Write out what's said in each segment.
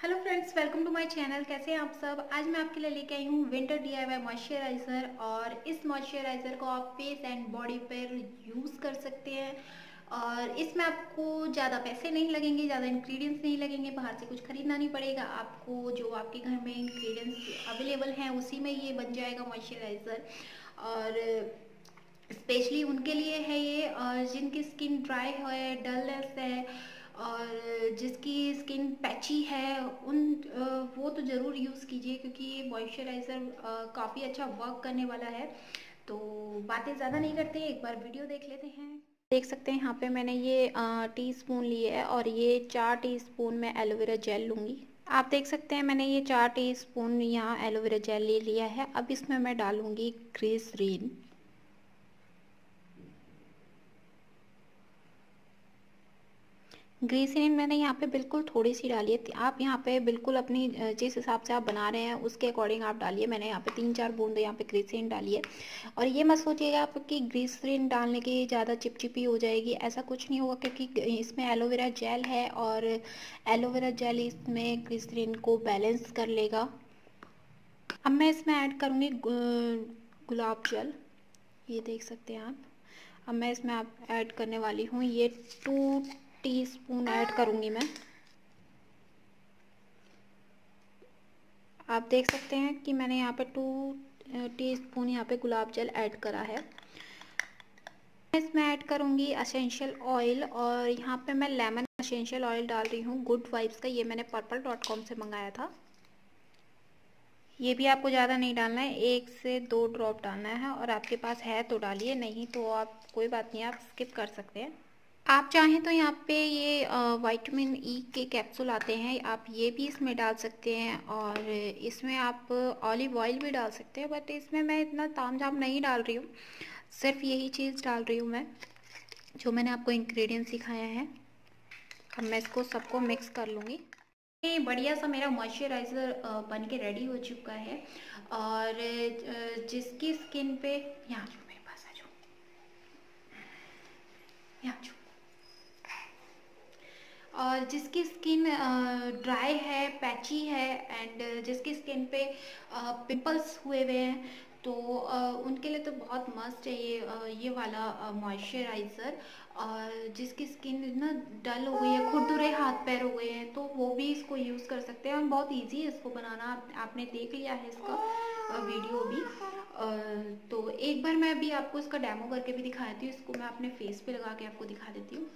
Hello friends, welcome to my channel. कैसे हैं आप सब। आज मैं आपके लिए लेके आई हूँ विंटर डीआईवाई मॉइस्चराइज़र। और इस मॉइस्चराइज़र को आप फेस एंड बॉडी पर यूज़ कर सकते हैं। और इसमें आपको ज़्यादा पैसे नहीं लगेंगे, ज़्यादा इंग्रेडिएंट्स नहीं लगेंगे, बाहर से कुछ खरीदना नहीं पड़ेगा। आपको जो आपके घर में इंग्रेडिएंट्स अवेलेबल हैं उसी में ये बन जाएगा मॉइस्चराइज़र। और स्पेशली उनके लिए है ये जिनकी स्किन ड्राई है, डलनेस है और जिसकी स्किन पैची है, वो तो ज़रूर यूज़ कीजिए क्योंकि ये मॉइस्चराइज़र काफ़ी अच्छा वर्क करने वाला है। तो बातें ज़्यादा नहीं करते, एक बार वीडियो देख लेते हैं। देख सकते हैं यहाँ पे मैंने ये टीस्पून लिए है और ये 4 टीस्पून मैं एलोवेरा जेल लूँगी। आप देख सकते हैं मैंने ये 4 टीस्पून यहाँ एलोवेरा जेल ले लिया है। अब इसमें मैं डालूँगी ग्लिसरीन। ग्लिसरीन मैंने यहाँ पे बिल्कुल थोड़ी सी डाली है। आप यहाँ पे बिल्कुल अपनी जिस हिसाब से आप बना रहे हैं उसके अकॉर्डिंग आप डालिए। मैंने यहाँ पे 3-4 बूंद यहाँ पे ग्लिसरीन डाली है। और ये मत सोचिएगा आप कि ग्लिसरीन डालने की ज़्यादा चिपचिपी हो जाएगी, ऐसा कुछ नहीं होगा क्योंकि इसमें एलोवेरा जेल है और एलोवेरा जेल इसमें ग्लिसरीन को बैलेंस कर लेगा। अब मैं इसमें ऐड करूँगी गुलाब जल। ये देख सकते हैं आप। अब मैं इसमें ऐड करने वाली हूँ ये 2 टीस्पून ऐड करूँगी मैं। आप देख सकते हैं कि मैंने यहाँ पे 2 टीस्पून यहाँ पे गुलाब जल ऐड करा है। इसमें ऐड करूँगी एसेंशियल ऑयल और यहाँ पे मैं लेमन एसेंशियल ऑयल डाल रही हूँ गुड वाइब्स का। ये मैंने purple.com से मंगाया था। ये भी आपको ज़्यादा नहीं डालना है, 1 से 2 ड्रॉप डालना है और आपके पास है तो डालिए, नहीं तो आप कोई बात नहीं, आप स्किप कर सकते हैं। आप चाहें तो यहाँ पे ये विटामिन ई के कैप्सूल आते हैं, आप ये भी इसमें डाल सकते हैं। और इसमें आप ऑलिव ऑयल भी डाल सकते हैं, बट इसमें मैं इतना तामझाम नहीं डाल रही हूँ, सिर्फ यही चीज़ डाल रही हूँ मैं जो मैंने आपको इंग्रेडिएंट्स सिखाया है। अब मैं इसको सबको मिक्स कर लूँगी। ये बढ़िया सा मेरा मॉइस्चराइज़र बन के रेडी हो चुका है। और जिसकी स्किन पे, यहाँ जो मेरे पास आ जाओ, यहाँ जो, और जिसकी स्किन ड्राई है, पैची है एंड जिसकी स्किन पे पिंपल्स हुए हुए हैं, तो उनके लिए तो बहुत मस्त है ये वाला मॉइस्चराइज़र। और जिसकी स्किन ना डल हो गई है, खुरदुरे हाथ पैर हो गए हैं, तो वो भी इसको यूज़ कर सकते हैं। और बहुत इजी है इसको बनाना, आपने देख लिया है इसका वीडियो भी। तो एक बार मैं भी आपको इसका डेमो करके भी दिखाती हूँ। इसको मैं अपने फेस पे लगा के आपको दिखा देती हूँ।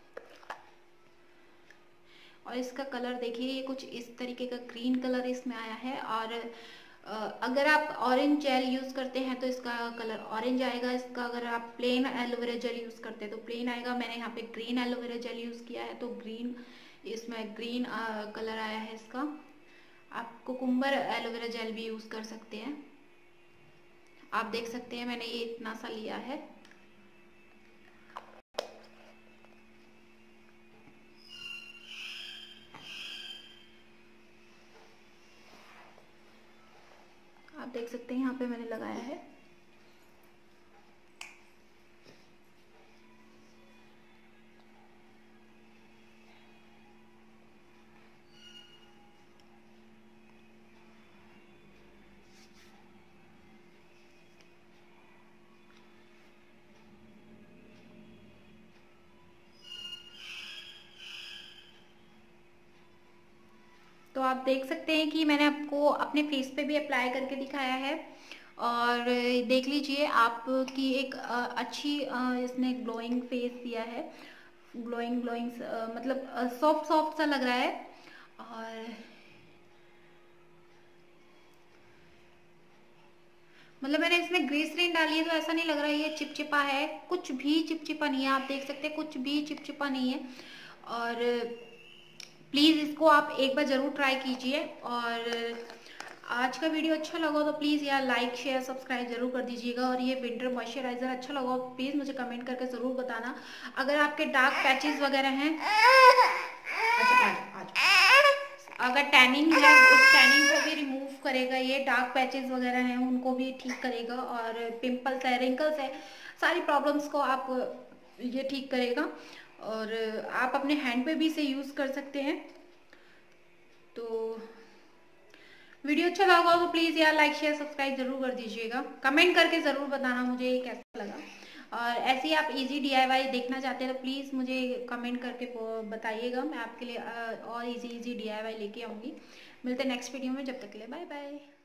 और इसका कलर देखिए, ये कुछ इस तरीके का ग्रीन कलर इसमें आया है। और अगर आप ऑरेंज जेल यूज़ करते हैं तो इसका कलर ऑरेंज आएगा। इसका अगर आप प्लेन एलोवेरा जेल यूज़ करते हैं तो प्लेन आएगा। मैंने यहाँ पे ग्रीन एलोवेरा जेल यूज़ किया है तो ग्रीन, इसमें ग्रीन कलर आया है इसका। आप कुकुम्बर एलोवेरा जेल भी यूज़ कर सकते हैं। आप देख सकते हैं मैंने ये इतना सा लिया है। आप देख सकते हैं यहाँ पे मैंने लगाया है। तो आप देख सकते हैं कि मैंने आपको अपने फेस पे भी अप्लाई करके दिखाया है। और देख लीजिए आपकी एक अच्छी इसने ग्लोइंग फेस दिया है। ग्लोइंग ग्लोइंग मतलब सॉफ्ट सॉफ्ट सा लग रहा है। और मतलब मैंने इसमें ग्लिसरीन डाली है तो ऐसा नहीं लग रहा है ये चिपचिपा है, कुछ भी चिपचिपा नहीं है। आप देख सकते हैं कुछ भी चिपचिपा नहीं है। और प्लीज़ इसको आप एक बार ज़रूर ट्राई कीजिए। और आज का वीडियो अच्छा लगा तो प्लीज़ यार लाइक शेयर सब्सक्राइब जरूर कर दीजिएगा। और ये विंटर मॉइस्चराइज़र अच्छा लगा तो प्लीज़ मुझे कमेंट करके ज़रूर बताना। अगर आपके डार्क पैचेस वगैरह हैं, अच्छा अगर टैनिंग है उस टैनिंग को भी रिमूव करेगा ये। डार्क पैचेस वगैरह हैं उनको भी ठीक करेगा। और पिंपल्स है, रिंकल्स है, सारी प्रॉब्लम्स को आप ये ठीक करेगा। और आप अपने हैंड पे भी इसे यूज़ कर सकते हैं। तो वीडियो अच्छा लगा तो प्लीज़ यार लाइक शेयर सब्सक्राइब जरूर कर दीजिएगा। कमेंट करके ज़रूर बताना मुझे कैसा लगा। और ऐसे ही आप इजी DIY देखना चाहते हैं तो प्लीज़ मुझे कमेंट करके बताइएगा, मैं आपके लिए और इजी DIY लेके आऊँगी। मिलते हैं नेक्स्ट वीडियो में, जब तक के लिए बाय बाय।